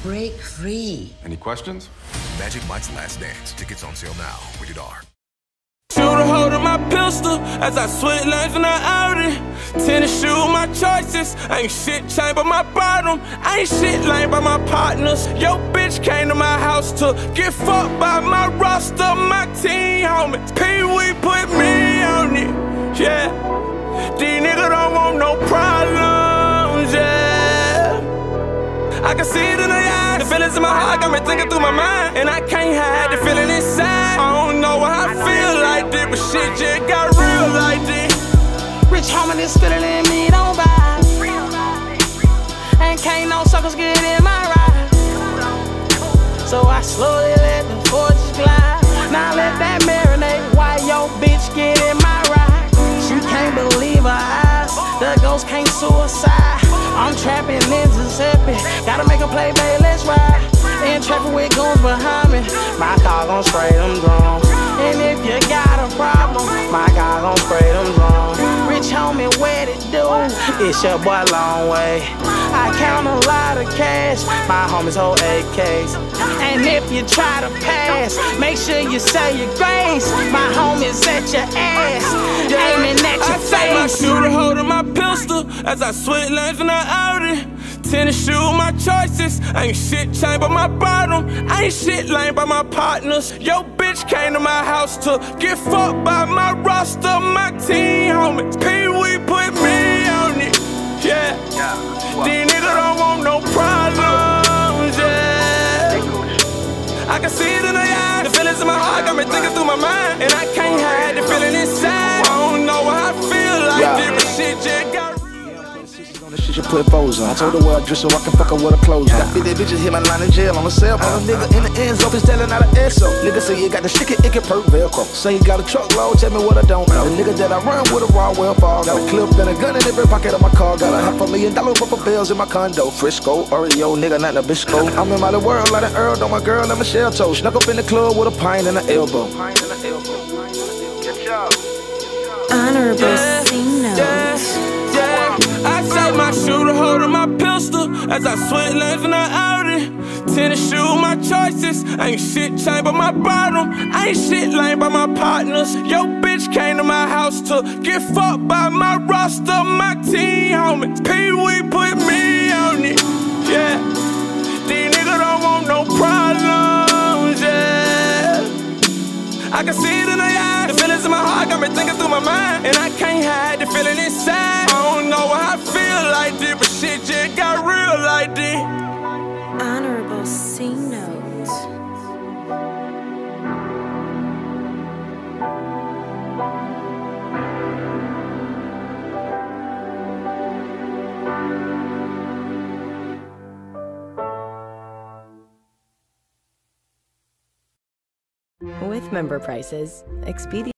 Break free. Any questions? Magic Mike's Last Dance. Tickets on sale now. Rated R. Shooter holding my pistol as I switch lanes in the Audi. Tennis shoe, my choices. Ain't shit changed but my bottom. Ain't shit lame by my partners. Yo, bitch came to my house to get fucked by my roster. My team homies. Pee-wee put me on it. Yeah. These niggas don't want no problems. Yeah. I can see it in their eyes. The feelings in my heart got me thinking through my mind. And I can't hide the feeling inside. I don't know how I feel like this, but shit just got real like this. Rich homie, this feeling in me don't vibe. And can't no suckers get in my ride. So I slowly let the forces glide. Now let that marinate while your bitch get in my ride. She can't believe her eyes. The ghost can't suicide. I'm trapping in Giuseppe. Gotta make a play, babe, let's ride. In traffic with goons behind me. My car gon' spray them drones. And if you got a problem, my car gon' spray them drones. Rich homie, what it do? It's your boy Long Way. I count a lot of cash. My homies hold AKs. And if you try to pass, make sure you say your grace. My homies at your ass, aiming at your face. I take my shooter holding my pistol as I switch lanes in the Audi. Tennis shoe, my choices. Ain't shit changed but my bottom. Ain't shit lame by my partners. Yo, bitch came to my house to get fucked by my roster. My team homies. Pee-wee put me on it. Yeah. These niggas don't want no problems. Yeah. I can see it in their eyes. The feelings in my heart got me thinking through my mind. And I can't hide the feeling inside. I don't know how I feel like this, but shit just got This shit you put foes on. I told her where I dress so I can fuck her with her clothes on. Got 50 bitches hit my line in jail on the cell phone. Nigga in the end zone, bitch telling out of ESO. Nigga say you got the shit, it can perk Velcro. Say you got a truckload, tell me what I don't know. The nigga that I run with a raw well fall. Got a clip and a gun in every pocket of my car. Got a $500,000 worth of bills in my condo. Frisco, Oreo, nigga, not a Bisco. I'm in my little world like an Earl on my girl and Michelle Toe. Snuck up in the club with a pint and an elbow. Good job. Honorable C notes. I take my shooter holding my pistol as I switch lanes in the Audi. Tennis shoe, my choices. Ain't shit changed but my bottom. Ain't shit lame by my partners. Yo, bitch came to my house to get fucked by my roster. My team homies. Pee-wee put me on it. Yeah. These niggas don't want no problems. Yeah. I can see it in their eyes. The feelings in my heart got me thinking through my mind. And I can't hide the feeling inside. I don't know how I feel like this, but shit just got real like this. Honorable C notes. With member prices, Expedia